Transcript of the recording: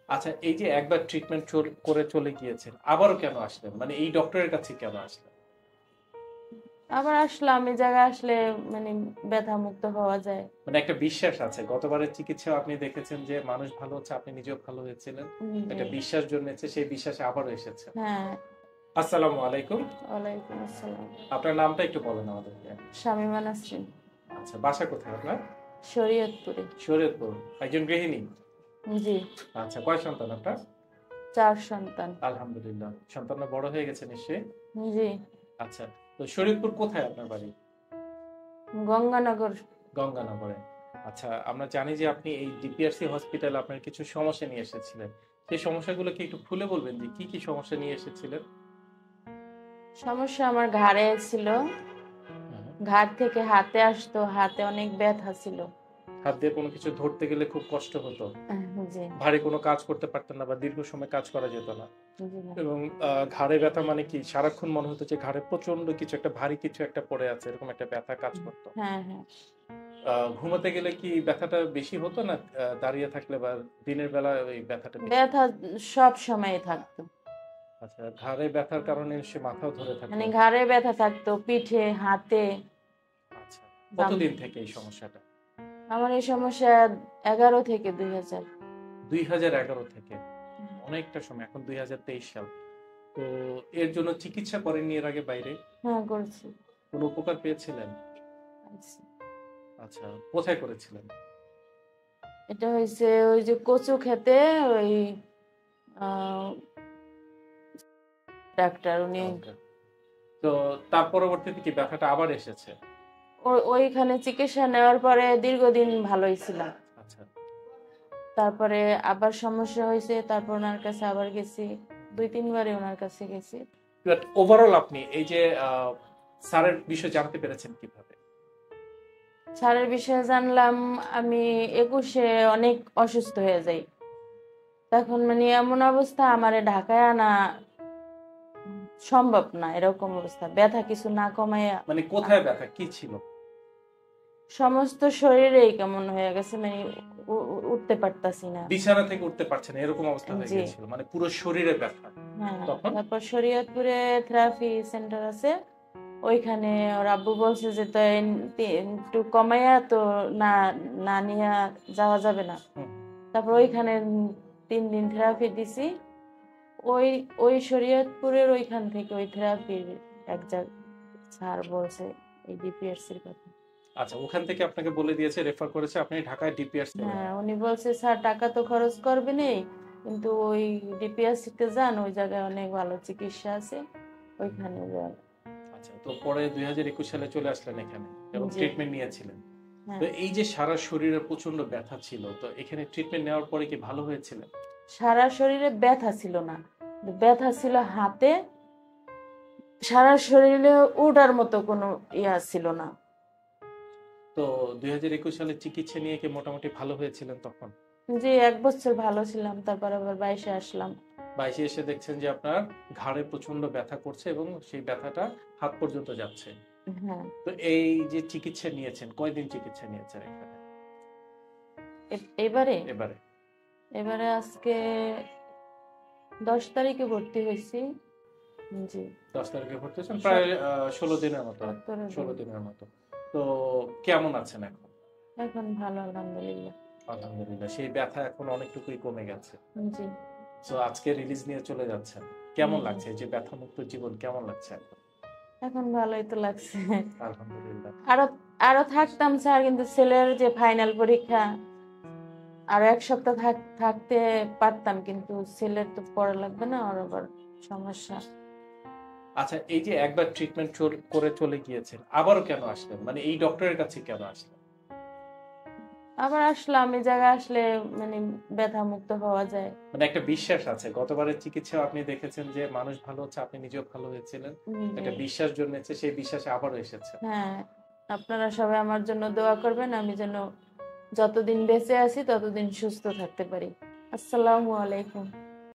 আচ্ছা, এই যে একবার ট্রিটমেন্ট করে চলে গিয়েছেন, আবারও কেন আসলেন? মানে এই ডক্টরের কাছে কেন আসলেন? আবার আসলাম এই জায়গায় আসলে মানে ব্যথা মুক্ত হওয়া যায়। মানে একটা বিশ্বাস আছে, গতবারের চিকিৎসাও আপনি দেখেছেন যে মানুষ ভালো হচ্ছে, আপনি নিজেও ভালো হয়েছিলেন। জি। একটা বিশ্বাস জন্মেছে, সেই বিশ্বাসে আবারও এসেছে। হ্যাঁ। আসসালামু আলাইকুম। ওয়ালাইকুম আসসালাম। আপনার নামটা একটু বলেন আমাদেরকে। শামীমা নাসরিন। আচ্ছা, বাসা কোথায় আপনার? শরীয়তপুরে। শরীয়তপুর। একজন গৃহিণী? জি। আচ্ছা, কয় সন্তান আপনার? 4 সন্তান। আলহামদুলিল্লাহ। সন্তানরা বড় হয়ে গেছে নিশ্চয়ই? জি। আচ্ছা, তো শরীয়তপুর কোথায় আপনার বাড়ি? গঙ্গানগর। গঙ্গানগরে। আচ্ছা, আমরা জানি যে আপনি এই ডিপিআরসি হসপিটালে আপনার কিছু সমস্যা নিয়ে এসেছিলেন। সেই সমস্যাগুলো কি একটু খুলে বলবেন যে কি কি সমস্যা নিয়ে এসেছিলেন? সমস্যা আমার ঘাড়ে ছিল। হুম। ঘাড় থেকে হাতে আসতো, হাতে অনেক ব্যথা ছিল। হাত দিয়ে কোনো কিছু ধরতে গেলে খুব কষ্ট হতো। জি। ভারী কোনো কাজ করতে পারতেন না বা দীর্ঘ সময় কাজ করা যেত না। জি না। এবং ঘাড়ে ব্যথা মানে কি সারাক্ষণ মনে হতো যে ঘাড়ে প্রচন্ড কিছু একটা ভারী কিছু একটা পড়ে আছে, এরকম একটা ব্যথা কাজ করতো। হ্যাঁ, হ্যাঁ। ঘুমাতে গেলে কি ব্যথাটা বেশি হতো না দাঁড়িয়ে থাকলে বা দিনের বেলা ওই ব্যথাটা বেশি ব্যথা হতো? সব সময় থাকতো। আচ্ছা, ঘাড়ে ব্যথার কারণে সে মাথাও ধরে থাকতো? মানে ঘাড়ে ব্যথা থাকতো, পিঠে, হাতে। আচ্ছা, বাম। কতদিন থেকে এই সমস্যাটা? আমার এই সমস্যা 11 থেকে 2000। 2011 থেকে? অনেকটা সময়, এখন 2023 সাল। তো এর জন্য চিকিৎসা করেননি এর আগে বাইরে? হ্যাঁ, করছি। কোনো উপকার পেয়েছিলেন? আচ্ছা। আচ্ছা, কোথায় করেছিলেন? এটা হয়েছে ওই যে কচু খেতে, ওই আহ, ডাক্তার উনি ওকে। তো তার পরবর্তীতে কি ব্যথাটা আবার এসেছে? ওইখানে চিকিৎসা নেওয়ার পরে দীর্ঘদিন ভালোই ছিলাম। আচ্ছা। তারপরে আবার সমস্যা হয়েছে, তারপর ওনার কাছে আবার গেছি। 2-3 বারে ওনার কাছে গেছি। বাট ওভারঅল আপনি এই যে স্যারের বিষয়ে জানতে পেরেছেন কিভাবে? স্যারের বিষয়ে জানলাম আমি 21-এ অনেক অসুস্থ হয়ে যাই। তখন মানে এমন অবস্থা, আমারে ঢাকায় আনা সম্ভব না, এরকম অবস্থা, ব্যথা কিছু না কমাইয়া মানে কোথায় ব্যথা, কি ছিল? সমস্ত শরীরেই কেমন হয়ে গেছে, মানে উঠতে পারতাছি না। বিছানা থেকে উঠতে পারছেন না, এরকম অবস্থা হয়ে জি। গিয়েছিল, মানে পুরো শরীরে ব্যথা? হ্যাঁ। তখন? তারপর শরীয়তপুরে থেরাপি সেন্টার আছে, ওইখানে ওর আব্বু বলছে যে তো একটু কমাইয়া তো না, না নিয়ে যাওয়া যাবে না। হুম। তারপর ওইখানে 3 দিন থেরাপি দিছি। ওই ওই শরীয়তপুরের ওইখান থেকে ওই থেরাপির এক জায়গা স্যার বলছে এই ডিপিআরসির কথা। আচ্ছা, ওখান থেকে আপনাকে বলে দিয়েছে, রেফার করেছে আপনি ঢাকায় ডিপিআরস নেবেন? হ্যাঁ, উনি বলছে স্যার টাকা তো খরচ করবে নেই, কিন্তু ওই ডিপিআরসিতে যান, ওই জায়গায় অনেক ভালো চিকিৎসা আছে, ওইখানে যান। আচ্ছা, তো পরে 2021 সালে চলে আসলেন এখানে এবং জি। ট্রিটমেন্ট নিয়েছিলেন। তো হ্যাঁ। এই যে সারা শরীরে প্রচন্ড ব্যথা ছিল, তো এখানে ট্রিটমেন্ট নেওয়ার পরে কি ভালো হয়েছিলেন? সারা শরীরে ব্যথা ছিল না, ব্যথা ছিল হাতে। সারা শরীরে উঠার মতো কোনো ইয়া ছিল না। তো 2021 সালে চিকিৎসা নিয়ে কি মোটামুটি ভালো হয়েছিলেন তখন? জি, 1 বছর ভালো ছিলাম, তারপর আবার 22-এ আসলাম। 22 এসে দেখছেন যে আপনার ঘাড়ে প্রচন্ড ব্যথা করছে এবং সেই ব্যথাটা হাত পর্যন্ত যাচ্ছে। হ্যাঁ। তো এই যে চিকিৎসা নিয়েছেন, কয়দিন চিকিৎসা নিয়েছেন এখানে এবারে এবারে? এবারে আজকে 10 তারিখে ভর্তি হয়েছি। জি। 10 তারিখে ভর্তি হয়েছেন, প্রায় 16 দিনের মতো। 17 দিন। 16 দিনের মতো। তো কেমন আছেন এখন? এখন ভালো, আলহামদুলিল্লাহ। আলহামদুলিল্লাহ, সেই ব্যথা এখন অনেকটুকুই কমে গেছে। জি। তো আজকে রিলিজ নিয়ে চলে যাচ্ছেন, কেমন জি। লাগছে? এই যে ব্যথা মুক্ত জীবন কেমন লাগছে এখন? এখন ভালোই তো লাগছে। আলহামদুলিল্লাহ। আরো আরো থাকতাম স্যার, কিন্তু ছেলের যে ফাইনাল পরীক্ষা, আরো 1 সপ্তাহ থাকতে পারতাম, কিন্তু ছেলের তো পড়া লাগবে না, আর আবার সমস্যা। আচ্ছা, এই যে একবার ট্রিটমেন্ট করে চলে গিয়েছেন, আবারও কেন আসলেন? মানে এই ডক্টরের কাছে কেন আসলেন? আবার আসলাম এই জায়গায় আসলে মানে ব্যথা মুক্ত হওয়া যায়। মানে একটা বিশ্বাস আছে, গতবারের চিকিৎসা আপনি দেখেছেন যে মানুষ ভালো হচ্ছে, আপনি নিজেও ভালো হয়েছিলেন। জি। একটা বিশ্বাস জন্মেছে, সেই বিশ্বাসে আবারও এসেছে। হ্যাঁ, আপনারা সবাই আমার জন্য দোয়া করবেন, আমি যেন যতদিন বেঁচে আছি ততদিন সুস্থ থাকতে পারি। আসসালামু আলাইকুম।